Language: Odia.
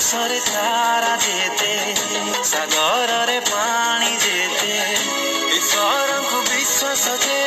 आकाशरे तारा जेते सागर रे पानी जेते ईश्वर को विश्वास जे